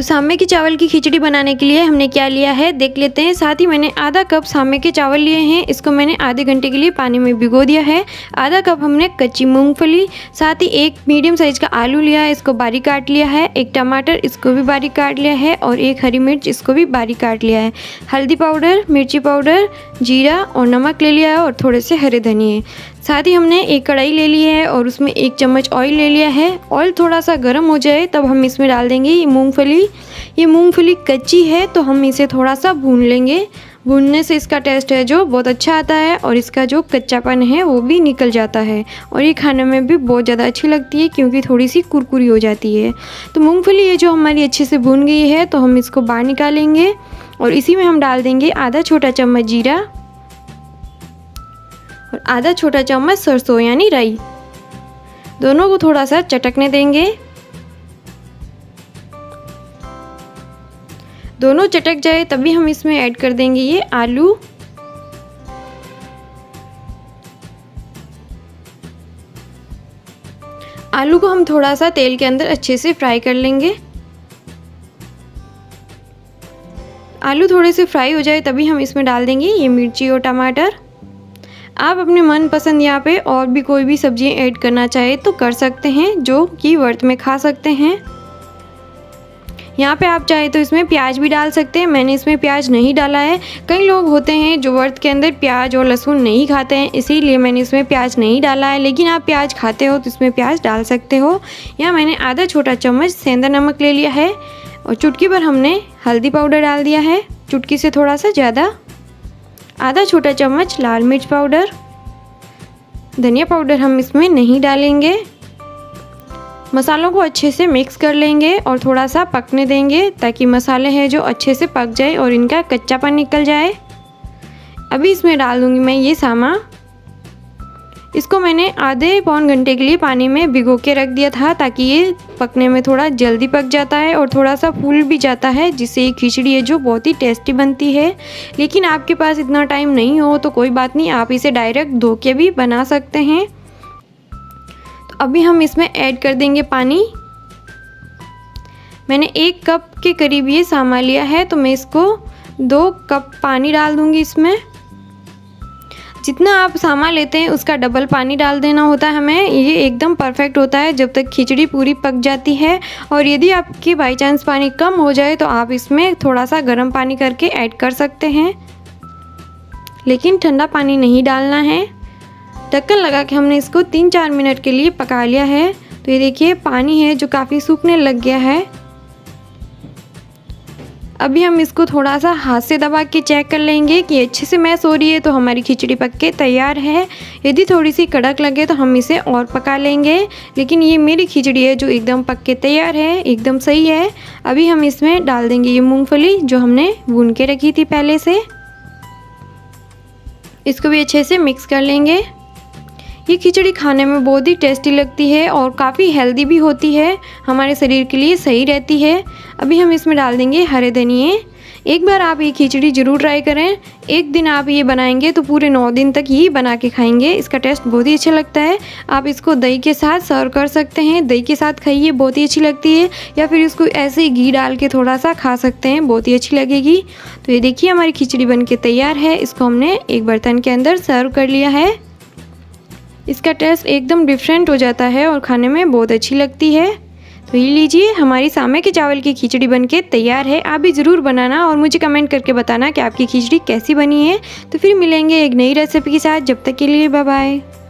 सामे के चावल की खिचड़ी बनाने के लिए हमने क्या लिया है देख लेते हैं। साथ ही मैंने आधा कप सामे के चावल लिए हैं, इसको मैंने आधे घंटे के लिए पानी में भिगो दिया है। आधा कप हमने कच्ची मूंगफली, साथ ही एक मीडियम साइज का आलू लिया है, इसको बारीक काट लिया है। एक टमाटर, इसको भी बारीक काट लिया है और एक हरी मिर्च, इसको भी बारीक काट लिया है। हल्दी पाउडर, मिर्ची पाउडर, जीरा और नमक ले लिया है और थोड़े से हरे धनिए। साथ ही हमने एक कढ़ाई ले ली है और उसमें 1 चम्मच ऑयल ले लिया है। ऑयल थोड़ा सा गर्म हो जाए तब हम इसमें डाल देंगे ये मूंगफली। ये मूंगफली कच्ची है तो हम इसे थोड़ा सा भून लेंगे। भूनने से इसका टेस्ट है जो बहुत अच्छा आता है और इसका जो कच्चापन है वो भी निकल जाता है और ये खाने में भी बहुत ज़्यादा अच्छी लगती है क्योंकि थोड़ी सी कुरकुरी हो जाती है। तो मूंगफली ये जो हमारी अच्छे से भून गई है तो हम इसको बाहर निकालेंगे और इसी में हम डाल देंगे आधा छोटा चम्मच जीरा और आधा छोटा चम्मच सरसों यानी राई। दोनों को थोड़ा सा चटकने देंगे। दोनों चटक जाए तभी हम इसमें ऐड कर देंगे ये आलू। आलू को हम थोड़ा सा तेल के अंदर अच्छे से फ्राई कर लेंगे। आलू थोड़े से फ्राई हो जाए तभी हम इसमें डाल देंगे ये मिर्ची और टमाटर। आप अपने मनपसंद यहाँ पे और भी कोई भी सब्जियाँ ऐड करना चाहे तो कर सकते हैं, जो कि व्रत में खा सकते हैं। यहाँ पे आप चाहे तो इसमें प्याज भी डाल सकते हैं, मैंने इसमें प्याज नहीं डाला है। कई लोग होते हैं जो व्रत के अंदर प्याज और लहसुन नहीं खाते हैं, इसीलिए मैंने इसमें प्याज नहीं डाला है। लेकिन आप प्याज खाते हो तो इसमें प्याज डाल सकते हो। यहाँ मैंने आधा छोटा चम्मच सेंधा नमक ले लिया है और चुटकी भर हमने हल्दी पाउडर डाल दिया है, चुटकी से थोड़ा सा ज़्यादा। आधा छोटा चम्मच लाल मिर्च पाउडर। धनिया पाउडर हम इसमें नहीं डालेंगे। मसालों को अच्छे से मिक्स कर लेंगे और थोड़ा सा पकने देंगे ताकि मसाले हैं जो अच्छे से पक जाए और इनका कच्चापन निकल जाए। अभी इसमें डाल दूँगी मैं ये सामा। इसको मैंने आधे पौन घंटे के लिए पानी में भिगो के रख दिया था ताकि ये पकने में थोड़ा जल्दी पक जाता है और थोड़ा सा फूल भी जाता है, जिससे ये खिचड़ी है जो बहुत ही टेस्टी बनती है। लेकिन आपके पास इतना टाइम नहीं हो तो कोई बात नहीं, आप इसे डायरेक्ट धो के भी बना सकते हैं। तो अभी हम इसमें ऐड कर देंगे पानी। मैंने 1 कप के करीब ये सामा लिया है तो मैं इसको 2 कप पानी डाल दूँगी इसमें। जितना आप सामा लेते हैं उसका डबल पानी डाल देना होता है हमें। ये एकदम परफेक्ट होता है जब तक खिचड़ी पूरी पक जाती है। और यदि आपकी बाई चांस पानी कम हो जाए तो आप इसमें थोड़ा सा गर्म पानी करके ऐड कर सकते हैं, लेकिन ठंडा पानी नहीं डालना है। ढक्कन लगा के हमने इसको 3-4 मिनट के लिए पका लिया है। तो ये देखिए पानी है जो काफ़ी सूखने लग गया है। अभी हम इसको थोड़ा सा हाथ से दबा के चेक कर लेंगे कि अच्छे से मैश हो रही है तो हमारी खिचड़ी पक के तैयार है। यदि थोड़ी सी कड़क लगे तो हम इसे और पका लेंगे, लेकिन ये मेरी खिचड़ी है जो एकदम पक के तैयार है, एकदम सही है। अभी हम इसमें डाल देंगे ये मूंगफली जो हमने भून के रखी थी पहले से। इसको भी अच्छे से मिक्स कर लेंगे। ये खिचड़ी खाने में बहुत ही टेस्टी लगती है और काफ़ी हेल्दी भी होती है, हमारे शरीर के लिए सही रहती है। अभी हम इसमें डाल देंगे हरे धनिए। एक बार आप ये खिचड़ी ज़रूर ट्राई करें। एक दिन आप ये बनाएंगे तो पूरे 9 दिन तक ही बना के खाएंगे। इसका टेस्ट बहुत ही अच्छा लगता है। आप इसको दही के साथ सर्व कर सकते हैं, दही के साथ खाइए, बहुत ही अच्छी लगती है। या फिर इसको ऐसे ही घी डाल के थोड़ा सा खा सकते हैं, बहुत ही अच्छी लगेगी। तो ये देखिए हमारी खिचड़ी बन के तैयार है। इसको हमने एक बर्तन के अंदर सर्व कर लिया है। इसका टेस्ट एकदम डिफरेंट हो जाता है और खाने में बहुत अच्छी लगती है। तो ये लीजिए हमारी सामे के चावल की खिचड़ी बनके तैयार है। आप भी ज़रूर बनाना और मुझे कमेंट करके बताना कि आपकी खिचड़ी कैसी बनी है। तो फिर मिलेंगे एक नई रेसिपी के साथ, जब तक के लिए बाय बाय।